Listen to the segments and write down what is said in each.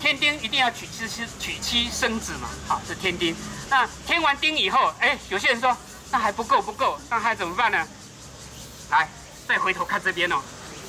天丁一定要娶妻生子嘛，好，是天丁。那添完丁以后，有些人说那还不够，那还怎么办呢？来，再回头看这边哦，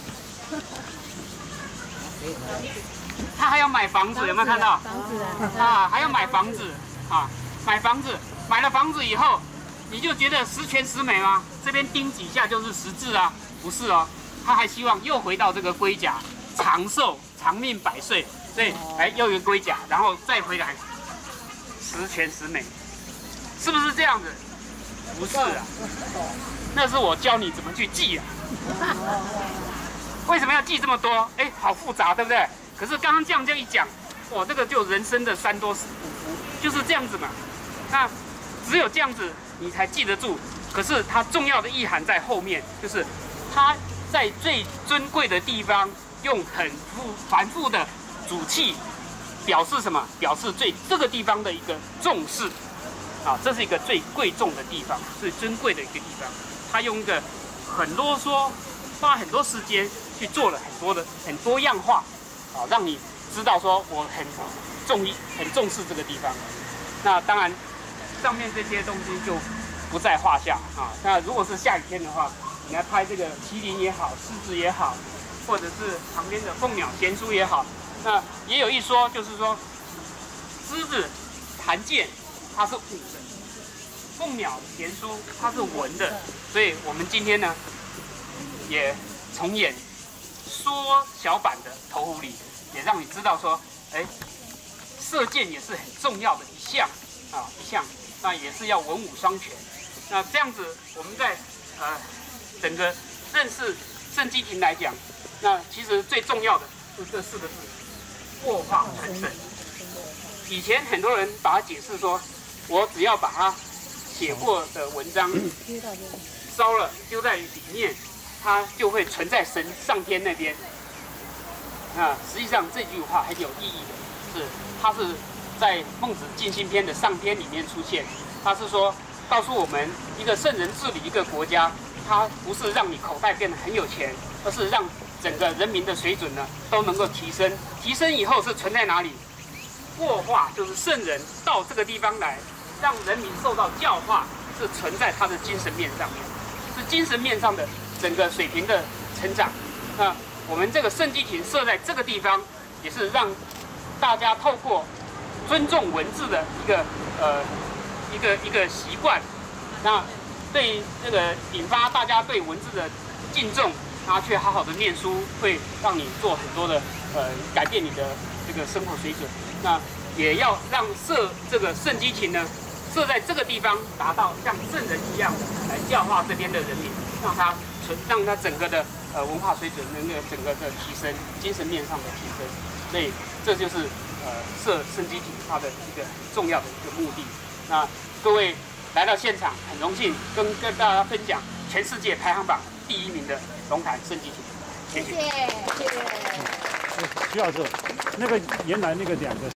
他还要买房子，有没有看到？ 房子啊，还要买房子啊，买房子，买了房子以后，你就觉得十全十美吗？这边钉几下就是十字啊？不是哦，他还希望又回到这个龟甲，长寿、长命百岁。所以，又一个龟甲，然后再回来，十全十美，是不是这样子？不是啊，那是我教你怎么去记啊。为什么要记这么多？好复杂，对不对？可是刚刚这样一讲，哇，这个就人生的3多5福，就是这样子嘛。那只有这样子，你才记得住。可是它重要的意涵在后面，就是它在最尊贵的地方，用很繁复的主气表示什么？表示这个地方的一个重视啊，这是一个最贵重的地方，最尊贵的一个地方。他用一个很啰嗦，花很多时间去做了很多样化啊，让你知道说我很重视这个地方。那当然，上面这些东西就不在话下啊。那如果是下雨天的话，你来拍这个麒麟也好，狮子也好，或者是旁边的凤鸟、贤书也好。那也有一说，就是说，狮子、弹剑，它是武的；凤鸟、贤书，它是文的。所以我们今天呢，也重演缩小版的投壶里，也让你知道说，射箭也是很重要的一项，那也是要文武双全。那这样子，我们在整个认识圣基亭来讲，那其实最重要的就是这4个字。过化成圣。以前很多人把它解释说，我只要把它写过的文章烧了丢在里面，它就会存在上天那边。实际上这句话很有意义的，它是在孟子尽心篇的上篇里面出现。它是说告诉我们，一个圣人治理一个国家，它不是让你口袋变得很有钱，而是让整个人民的水准呢都能够提升，提升以后是存在哪里？过化就是圣人到这个地方来，让人民受到教化，是存在他的精神面上面，是精神面上的整个水平的成长。那我们这个圣基亭设在这个地方，也是让大家透过尊重文字的一个习惯，那对这个引发大家对文字的敬重。他却好好的念书，会让你做很多的改变你的这个生活水准。那也要让这个圣基亭呢设在这个地方，达到像圣人一样来教化这边的人民，让他整个的文化水准能够整个的提升，精神面上的提升。所以这就是设圣基亭它的一个很重要的一个目的。那各位来到现场，很荣幸跟大家分享全世界排行榜第1名的龙潭圣基亭，谢谢。 徐老师，那个原来那个2个。